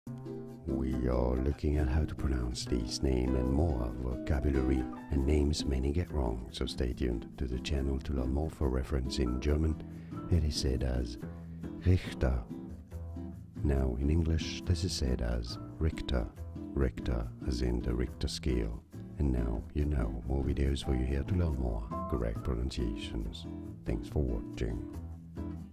We are looking at how to pronounce these names and more vocabulary and names many get wrong, so stay tuned to the channel to learn more. For reference, in German it is said as Richter. Now in English this is said as Richter, Richter as in the Richter scale. And now you know, more videos for you here to learn more correct pronunciations. Thanks for watching.